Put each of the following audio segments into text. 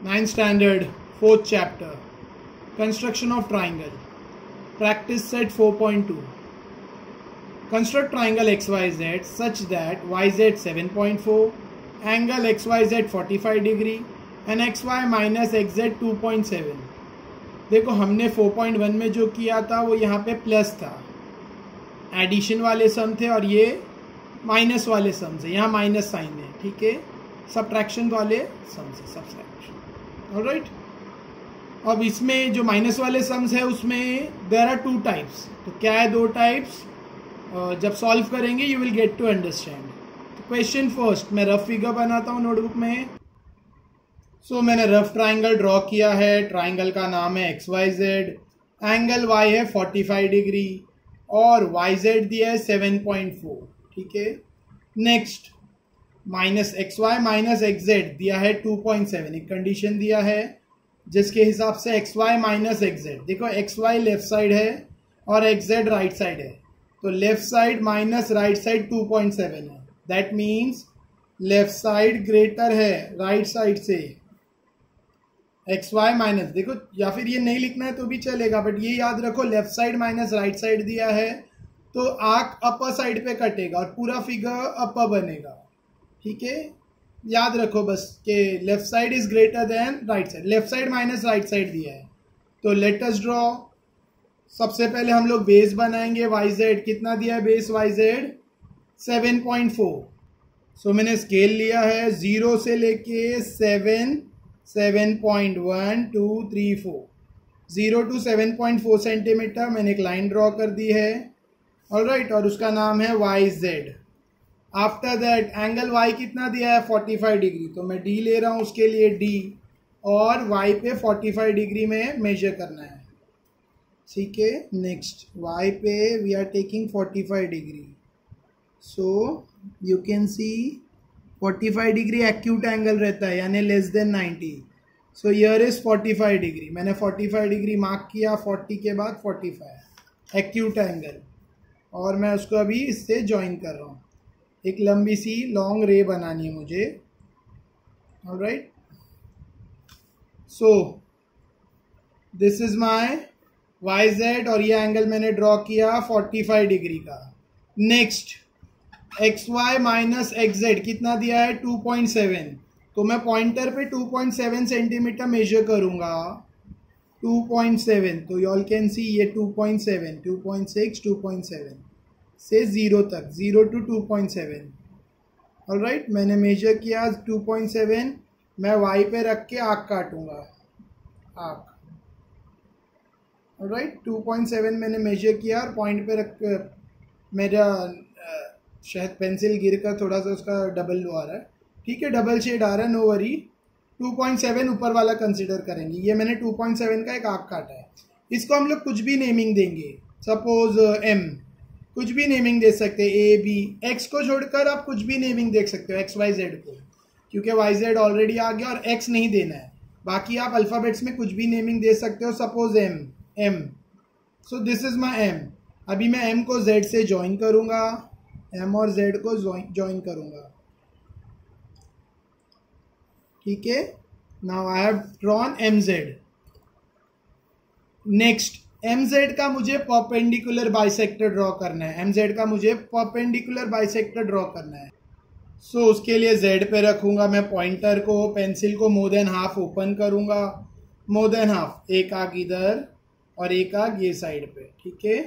9th standard, 4th chapter, construction of triangle, practice set 4.2. Construct triangle XYZ such that YZ 7.4, angle XYZ 45 degree and XY minus XZ 2.7. देखो हमने 4.1 में जो किया था वो यहाँ पे प्लस था, एडिशन वाले सम थे, और ये माइनस वाले सम है, यहाँ माइनस साइन है, ठीक है, सब्ट्रैक्शन वाले सम से सब्ट्रैक्शन, ऑलराइट। अब इसमें जो माइनस वाले सम्स है उसमें देयर आर टू टाइप्स। तो क्या है दो टाइप्स, जब सॉल्व करेंगे you will get to understand. तो क्वेश्चन फर्स्ट, मैं रफ फिगर बनाता हूँ नोटबुक में। सो मैंने रफ ट्राइंगल ड्रॉ किया है, ट्राइंगल का नाम है XYZ, एंगल Y है 45 डिग्री और YZ दिया है 7.4, ठीक है। Next minus XY minus XZ दिया है 2.7, एक कंडीशन दिया है जिसके हिसाब से XY माइनस XZ, देखो XY लेफ्ट साइड है और XZ राइट साइड है, तो left side minus right side 2.7 है, that means left side greater है राइट साइड से। XY माइनस, देखो या फिर ये नहीं लिखना है तो भी चलेगा, बट ये याद रखो left side minus right side दिया है तो आर्क अपर साइड पे कटेगा और पूरा फिगर अपर बनेगा, ठीक है। याद रखो बस कि left side is greater than right side, left side minus right side दिया है। तो लेट अस ड्रॉ। सबसे पहले हम लोग बेस बनाएंगे YZ, कितना दिया है बेस YZ 7.4। सो मैंने स्केल लिया है 0 से लेके 7, 7.1 2 3 4, 0 to 7.4 सेंटीमीटर मैंने एक लाइन ड्रॉ कर दी है, ऑलराइट, और उसका नाम है YZ। After that angle Y कितना दिया है 45 डिग्री, तो मैं D ले रहा हूँ उसके लिए D, और Y पे 45 डिग्री में मेजर करना है, ठीक है। नेक्स्ट Y पे we are taking 45 degree, so you can see 45 degree acute angle रहता है यानी less than 90, so here is 45 degree, मैंने 45 डिग्री मार्क किया, 40 के बाद 45 एक्यूट एंगल, और मैं उसको अभी इससे ज्वाइन कर रहा हूँ। एक लंबी सी लॉन्ग रे बनानी है मुझे, alright. So this is my YZ और ये एंगल मैंने ड्रॉ किया 45 डिग्री का। नेक्स्ट XY माइनस XZ कितना दिया है 2.7, तो मैं पॉइंटर पे 2.7 सेंटीमीटर मेजर करूंगा, 2.7, तो यू ऑल कैन सी ये 2.7, 2.6, 2.7 से 0 तक, 0 to 2.7, ऑलराइट। मैंने मेजर किया 2.7, मैं Y पे रख के आर्क काटूंगा, आर्क, ऑलराइट। 2.7 मैंने मेजर किया और पॉइंट पे रख, मेरा शायद पेंसिल गिर कर थोड़ा सा उसका डबल आ रहा है, ठीक है, डबल शेड आ रहा है, नो वरी। 2.7 ऊपर वाला कंसिडर करेंगे, ये मैंने 2.7 का एक आर्क काटा है। इसको हम लोग कुछ भी नेमिंग देंगे, सपोज M, कुछ भी नेमिंग दे सकते हैं, A B, X को छोड़कर आप कुछ भी नेमिंग देख सकते हो XYZ को, क्योंकि YZ ऑलरेडी आ गया और X नहीं देना है, बाकी आप अल्फ़ाबेट्स में कुछ भी नेमिंग दे सकते हो, suppose M, so this is my M। अभी मैं M को Z से ज्वाइन करूंगा, M और Z को ज्वाइन करूंगा, ठीक है। Now I have drawn MZ। नेक्स्ट MZ का मुझे परपेंडिकुलर बाइसेक्टर ड्रॉ करना है, MZ का मुझे परपेंडिकुलर बाइसेक्टर ड्रॉ करना है। सो उसके लिए Z पे रखूंगा मैं पॉइंटर को, पेंसिल को मोर देन हाफ ओपन करूंगा, मोर देन हाफ, एक आग इधर और एक आग ये साइड पे, ठीक है।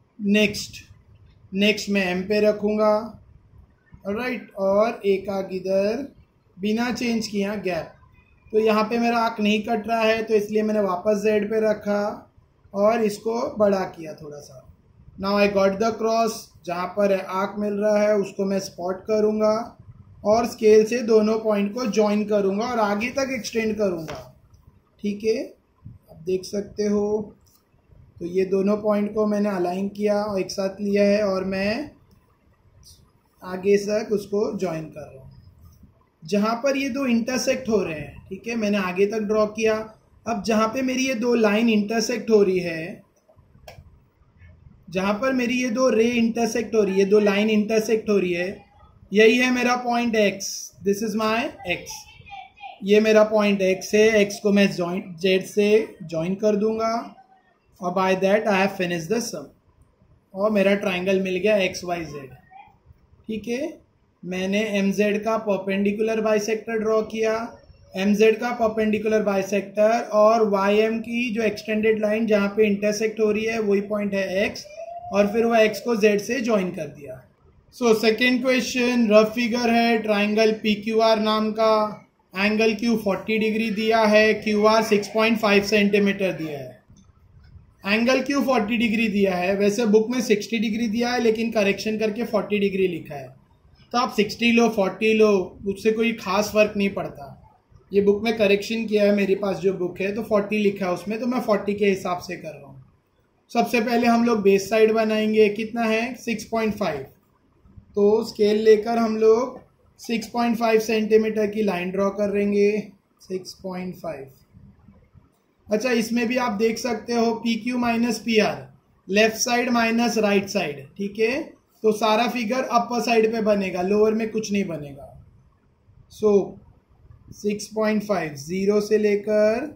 नेक्स्ट मैं M पे रखूंगा, ऑलराइट, और एक आग इधर बिना चेंज किया गैप, तो यहाँ पे मेरा आर्क नहीं कट रहा है तो इसलिए मैंने वापस Z पे रखा और इसको बड़ा किया थोड़ा सा। Now I got the cross, जहाँ पर आर्क मिल रहा है उसको मैं स्पॉट करूँगा और स्केल से दोनों पॉइंट को ज्वाइन करूँगा और आगे तक एक्सटेंड करूँगा, ठीक है। आप देख सकते हो, तो ये दोनों पॉइंट को मैंने अलाइन किया और एक साथ लिया है और मैं आगे तक उसको ज्वाइन कर रहा हूँ, जहाँ पर ये दो इंटरसेक्ट हो रहे हैं, ठीक है, मैंने आगे तक ड्रॉ किया। अब जहाँ पे मेरी ये दो लाइन इंटरसेक्ट हो रही है, जहाँ पर मेरी ये दो रे इंटरसेक्ट हो रही है, दो लाइन इंटरसेक्ट हो रही है, यही है मेरा point X, this is my X, ये मेरा पॉइंट एक्स है, एक्स को मैं जेड से ज्वाइन कर दूंगा और by that I have finish the sum और मेरा ट्राइंगल मिल गया एक्स वाई जेड। ठीक है, मैंने एम जेड का परपेंडिकुलर बाइसेक्टर ड्रॉ किया, एम जेड का परपेंडिकुलर बाइसेक्टर और वाई एम की जो एक्सटेंडेड लाइन जहाँ पे इंटरसेक्ट हो रही है वही पॉइंट है एक्स, और फिर वो एक्स को जेड से ज्वाइन कर दिया। So second question, rough figure है, ट्राइंगल पी क्यू आर नाम का, एंगल क्यू 40 डिग्री दिया है, क्यू आर 6.5 सेंटीमीटर दिया है। एंगल क्यू 40 डिग्री दिया है, वैसे बुक में 60 डिग्री दिया है लेकिन करेक्शन करके 40 डिग्री लिखा है, तो आप 60 लो 40 लो, उससे कोई खास फर्क नहीं पड़ता। ये बुक में करेक्शन किया है, मेरे पास जो बुक है तो 40 लिखा है उसमें, तो मैं 40 के हिसाब से कर रहा हूँ। सबसे पहले हम लोग बेस साइड बनाएंगे, कितना है 6.5, तो स्केल लेकर हम लोग 6.5 सेंटीमीटर की लाइन ड्रॉ करेंगे, 6.5। अच्छा, इसमें भी आप देख सकते हो P Q minus P R, left side minus right side. ठीक है, तो सारा फिगर अपर साइड पे बनेगा, लोअर में कुछ नहीं बनेगा। सो 6.5, 0 से लेकर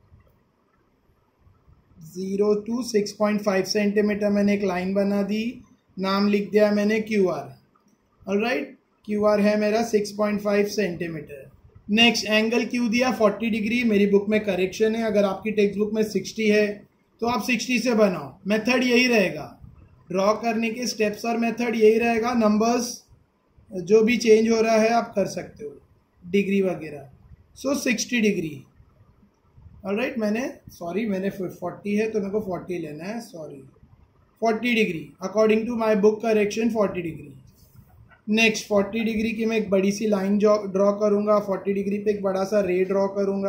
0 to 6.5 सेंटीमीटर मैंने एक लाइन बना दी, नाम लिख दिया मैंने Q R. Alright, Q R है मेरा 6.5 सेंटीमीटर। नेक्स्ट, एंगल क्यू दिया 40 डिग्री, मेरी बुक में करेक्शन है, अगर आपकी टेक्स्ट बुक में 60 है तो आप 60 से बनाओ। मेथड यही रहेगा, ड्रॉ करने के स्टेप्स और मेथड यही रहेगा, नंबर्स जो भी चेंज हो रहा है आप कर सकते हो, डिग्री वगैरह। सो 60 डिग्री। ऑलराइट, मैंने 40 है तो मेरे को 40 लेना है, 40 degree according to my book correction 40 degree. Next 40 degree की मैं एक बड़ी सी लाइन ड्रॉ करूंगा, 40 डिग्री पे एक बड़ा सा रे ड्रॉ करूंगा,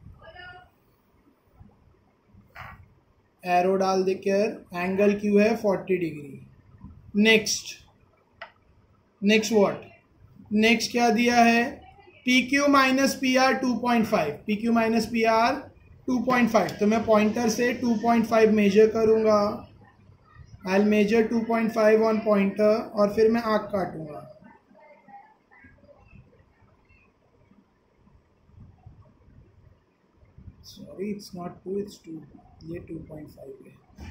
एरो डाल देकर, एंगल क्यू है 40 डिग्री। नेक्स्ट व्हाट, नेक्स्ट क्या दिया है, P Q minus P R 2.5, P Q minus P R 2.5, तो मैं पॉइंटर से 2.5 मेजर करूंगा, I will measure 2.5 on pointer और फिर मैं आर्क काटूंगा। सॉरी, इट्स नॉट 2, इट्स 2, ये 2.5 है।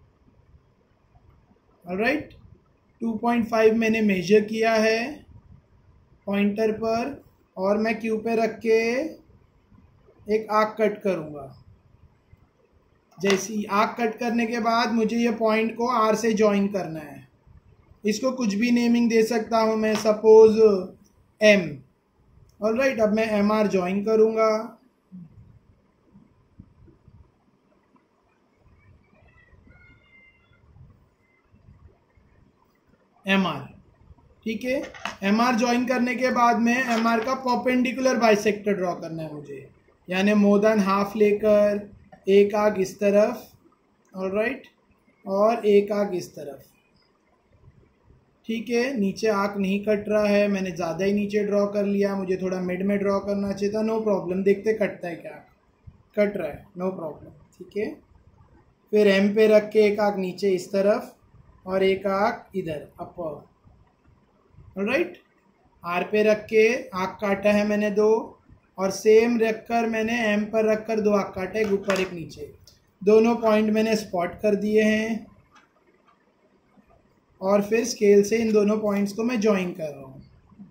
ऑलराइट, 2.5 मैंने मेजर किया है पॉइंटर पर और मैं क्यू पे रख के एक आर्क कट करूंगा। जैसी आर्क कट करने के बाद मुझे ये पॉइंट को आर से ज्वाइन करना है, इसको कुछ भी नेमिंग दे सकता हूँ मैं, सपोज एम। ऑलराइट, अब मैं एम आर ज्वाइन करूँगा, एम आर। ठीक है, एम आर ज्वाइन करने के बाद में एम आर का परपेंडिकुलर बाइसेक्टर ड्रॉ करना है मुझे, यानी मोर देन हाफ लेकर एक आर्क इस तरफ, ऑलराइट, और एक आर्क इस तरफ। ठीक है, नीचे आर्क नहीं कट रहा है, मैंने ज़्यादा ही नीचे ड्रॉ कर लिया, मुझे थोड़ा मिड में ड्रॉ करना चाहिए था, नो प्रॉब्लम, देखते कटता है क्या, कट रहा है, नो प्रॉब्लम। ठीक है, फिर एम पे रख के एक आर्क नीचे इस तरफ और एक आर्क इधर अपर। ऑलराइट, आर पे रख के आर्क काटा है मैंने 2, और सेम रखकर मैंने एम पर रखकर 2 आर्क काटे, एक ऊपर एक नीचे, दोनों पॉइंट मैंने स्पॉट कर दिए हैं और फिर स्केल से इन दोनों पॉइंट्स को मैं ज्वाइन कर रहा हूँ।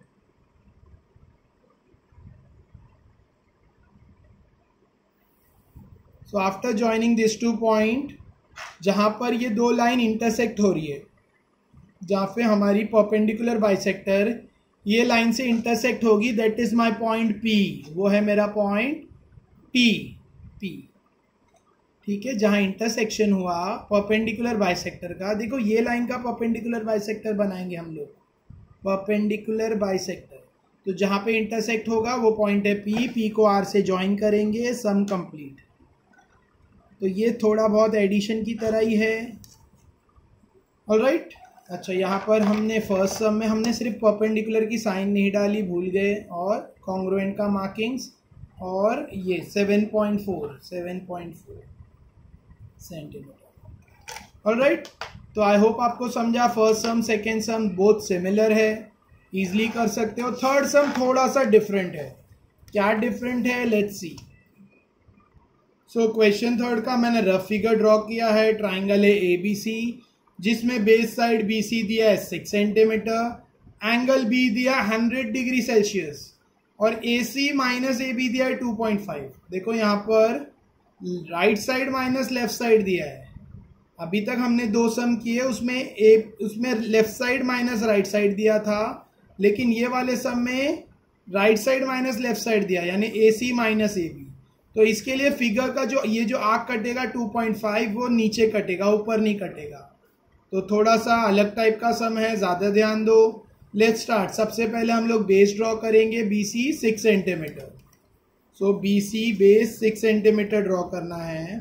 So after joining this 2 point, जहाँ पर ये 2 लाइन इंटरसेक्ट हो रही है, जहाँ पे हमारी परपेंडिकुलर बाइसेक्टर ये लाइन से इंटरसेक्ट होगी, that is my point P, वो है मेरा पॉइंट पी। ठीक है, जहाँ इंटरसेक्शन हुआ परपेंडिकुलर बाइसेक्टर का, देखो ये लाइन का परपेंडिकुलर बाइसेक्टर बनाएंगे हम लोग, परपेंडिकुलर बाइसेक्टर, तो जहाँ पे इंटरसेक्ट होगा वो पॉइंट है पी, पी को आर से ज्वाइन करेंगे, सम कंप्लीट। तो ये थोड़ा बहुत एडिशन की तरह ही है। ऑलराइट, अच्छा, यहाँ पर हमने फर्स्ट सम में हमने सिर्फ परपेंडिकुलर की साइन नहीं डाली, भूल गए, और कॉन्ग्रुएंट का मार्किंग्स, और ये 7.4 सेंटीमीटर। ऑलराइट, तो आई होप आपको समझा। First sum second sum both similar है, इजीली कर सकते हो। थर्ड सम थोड़ा सा डिफरेंट है, क्या डिफरेंट है, let's see. So question third का मैंने रफ फिगर ड्रॉ किया है। ट्राइंगल है ABC जिसमें बेस साइड BC दिया है 6 सेंटीमीटर, एंगल B दिया 100 डिग्री सेल्सियस और AC माइनस AB दिया है 2.5। देखो यहाँ पर right side minus left side दिया है। अभी तक हमने दो सम किए, उसमें left side minus right side दिया था, लेकिन ये वाले सम में right side minus left side दिया, यानी AC माइनस AB। तो इसके लिए फिगर का जो ये जो आर्क कटेगा 2.5 वो नीचे कटेगा, ऊपर नहीं कटेगा। तो थोड़ा सा अलग टाइप का सम है, ज़्यादा ध्यान दो। Let's start. सबसे पहले हम लोग बेस ड्रॉ करेंगे, BC 6 centimetre. So BC base 6 centimetre draw करना है।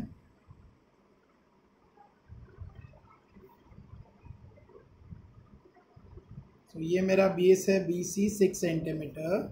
तो ये मेरा बेस है BC 6 सेंटीमीटर,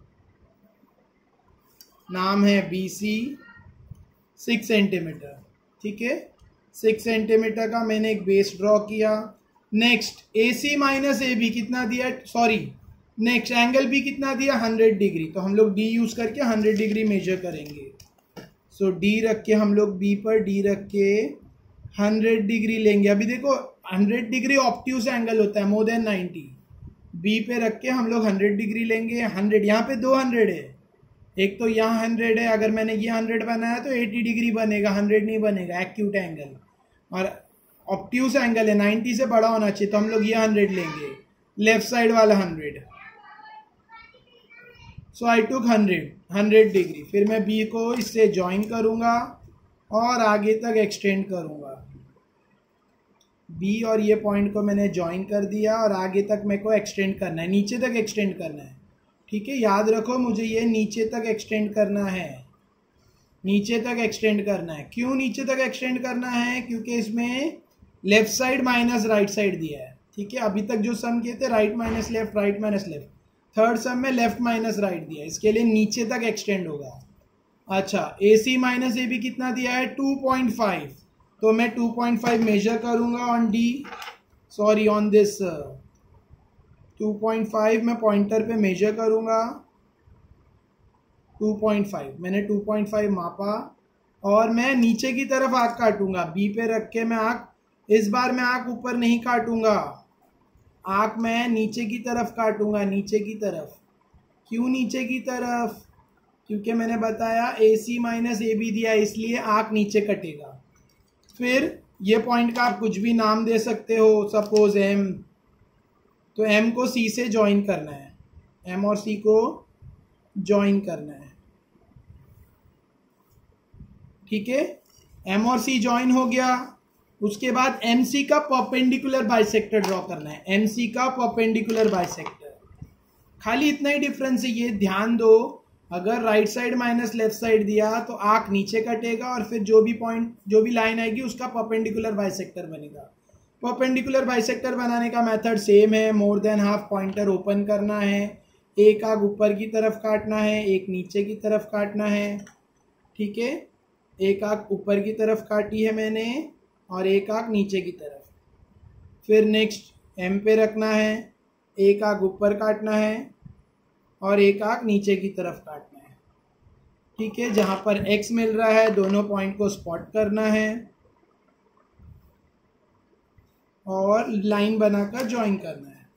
नाम है BC 6 सेंटीमीटर, ठीक है। 6 सेंटीमीटर का मैंने एक बेस ड्रॉ किया। नेक्स्ट AC माइनस AB कितना दिया, सॉरी नेक्स्ट एंगल B कितना दिया 100 डिग्री। तो हम लोग D यूज करके 100 डिग्री मेजर करेंगे। सो D रख के हम लोग B पर D रख के 100 डिग्री लेंगे। अभी देखो 100 डिग्री ऑब्ट्यूज एंगल होता है, मोर देन 90। B पे रख के हम लोग 100 डिग्री लेंगे। 100 यहाँ पे 200 है, एक तो यहाँ 100 है, अगर मैंने ये 100 बनाया तो 80 डिग्री बनेगा, 100 नहीं बनेगा, एक्यूट एंगल। और ऑब्ट्यूज एंगल है, 90 से बड़ा होना चाहिए, तो हम लोग ये 100 लेंगे, लेफ्ट साइड वाला 100। So I took 100 degree. फिर मैं B को इससे ज्वाइन करूँगा और आगे तक एक्सटेंड करूँगा। B और ये पॉइंट को मैंने ज्वाइन कर दिया और आगे तक मेरे को एक्सटेंड करना है, नीचे तक एक्सटेंड करना है, ठीक है। याद रखो मुझे ये नीचे तक एक्सटेंड करना है, नीचे तक एक्सटेंड करना है। क्यों नीचे तक एक्सटेंड करना है, क्योंकि इसमें left side minus right side दिया है, ठीक है। अभी तक जो सम किए थे right minus left, right minus left, third sum में लेफ्ट माइनस राइट दिया है, इसके लिए नीचे तक एक्सटेंड होगा। अच्छा, AC माइनस AB कितना दिया है 2.5, तो मैं 2.5 मेजर करूंगा on D, sorry on this 2.5 मैं पॉइंटर पे मेजर करूंगा। 2.5 मैंने 2.5 मापा और मैं नीचे की तरफ आँख काटूंगा। B पे रख के मैं आँख, इस बार मैं आँख ऊपर नहीं काटूंगा, आँख मैं नीचे की तरफ काटूंगा, नीचे की तरफ। क्यों नीचे की तरफ, क्योंकि मैंने बताया AC माइनस AB दिया, इसलिए आँख नीचे कटेगा। फिर ये पॉइंट का आप कुछ भी नाम दे सकते हो, सपोज M, तो M को C से ज्वाइन करना है, M और C को ज्वाइन करना है, ठीक है। M और C ज्वाइन हो गया। उसके बाद MC का परपेंडिकुलर बाइसेक्टर ड्रॉ करना है, MC का परपेंडिकुलर बाइसेक्टर। खाली इतना ही डिफरेंस है, ये ध्यान दो। अगर right side minus left side दिया तो आंख नीचे कटेगा और फिर जो भी पॉइंट, जो भी लाइन आएगी उसका परपेंडिकुलर बाइसेक्टर बनेगा। परपेंडिकुलर बाइसेक्टर बनाने का मेथड सेम है, more than half pointer open करना है, एक आंख ऊपर की तरफ काटना है, एक नीचे की तरफ काटना है, ठीक है। एक आंख ऊपर की तरफ काटी है मैंने और एक आंख नीचे की तरफ। फिर नेक्स्ट M पे रखना है, एक आंख ऊपर काटना है और एक आंख नीचे की तरफ काटना है, ठीक है। जहां पर X मिल रहा है दोनों पॉइंट को स्पॉट करना है और लाइन बनाकर ज्वाइन करना है।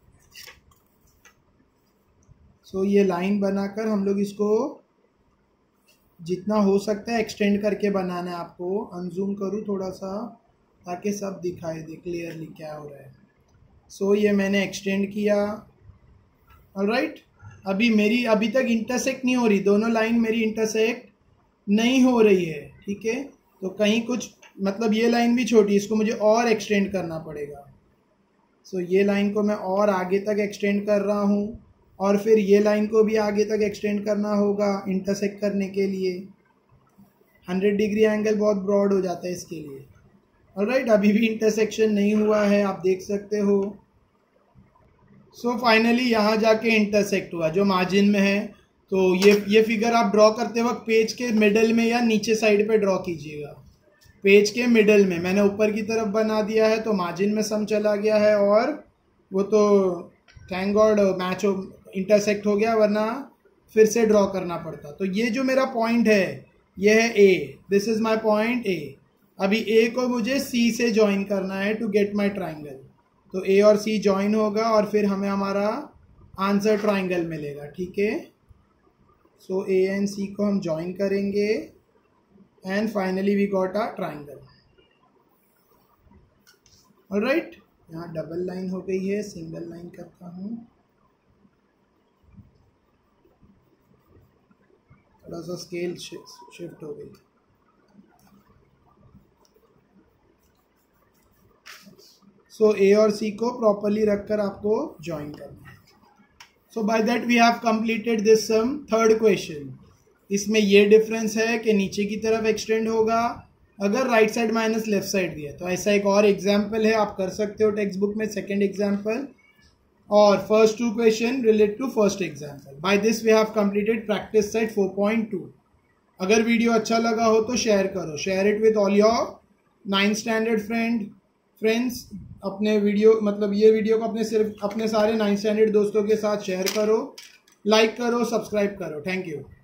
सो ये लाइन बनाकर हम लोग इसको जितना हो सकता है एक्सटेंड करके बनाना है। आपको अनजूम करूँ थोड़ा सा ताकि सब दिखाई दे क्लियरली क्या हो रहा है। सो ये मैंने एक्सटेंड किया, ऑलराइट। अभी तक इंटरसेक्ट नहीं हो रही, दोनों लाइन मेरी इंटरसेक्ट नहीं हो रही है, ठीक है। तो कहीं कुछ मतलब ये लाइन भी छोटी, इसको मुझे और एक्सटेंड करना पड़ेगा। सो ये लाइन को मैं और आगे तक एक्सटेंड कर रहा हूँ और फिर ये लाइन को भी आगे तक एक्सटेंड करना होगा इंटरसेक्ट करने के लिए। 100 डिग्री एंगल बहुत ब्रॉड हो जाता है इसके लिए, ऑलराइट। अभी भी इंटरसेक्शन नहीं हुआ है, आप देख सकते हो। सो फाइनली यहाँ जाके इंटरसेक्ट हुआ जो मार्जिन में है। तो ये फिगर आप ड्रॉ करते वक्त पेज के मिडल में या नीचे साइड पे ड्रॉ कीजिएगा। पेज के मिडल में मैंने ऊपर की तरफ बना दिया है तो मार्जिन में सम चला गया है और वो तो थैंक गॉड मैच इंटरसेक्ट हो गया, वरना फिर से ड्रॉ करना पड़ता। तो ये जो मेरा पॉइंट है ये है A, this is my point A. अभी ए को मुझे सी से ज्वाइन करना है टू गेट माय ट्राइंगल। तो ए और सी ज्वाइन होगा और फिर हमें हमारा आंसर ट्राइंगल मिलेगा। ठीक है, सो ए एंड सी को हम ज्वाइन करेंगे and finally we got a triangle. Alright, यहाँ डबल लाइन हो गई है, सिंगल लाइन करता हूँ, थोड़ा सा स्केल शिफ्ट हो गई। सो ए और सी को प्रॉपरली रखकर आपको ज्वाइन करना है। So by that we have completed this sum. Third question, इसमें ये डिफरेंस है कि नीचे की तरफ एक्सटेंड होगा अगर right side minus left side दिया। तो ऐसा एक और एग्जाम्पल है, आप कर सकते हो टेक्स्ट बुक में, सेकेंड एग्जाम्पल। और first two question relate to first example. By this we have completed practice set 4.2। अगर वीडियो अच्छा लगा हो तो शेयर करो, share it with all your 9th standard friends. अपने वीडियो मतलब ये वीडियो को अपने सारे 9th स्टैंडर्ड दोस्तों के साथ शेयर करो, लाइक करो, सब्सक्राइब करो। Thank you.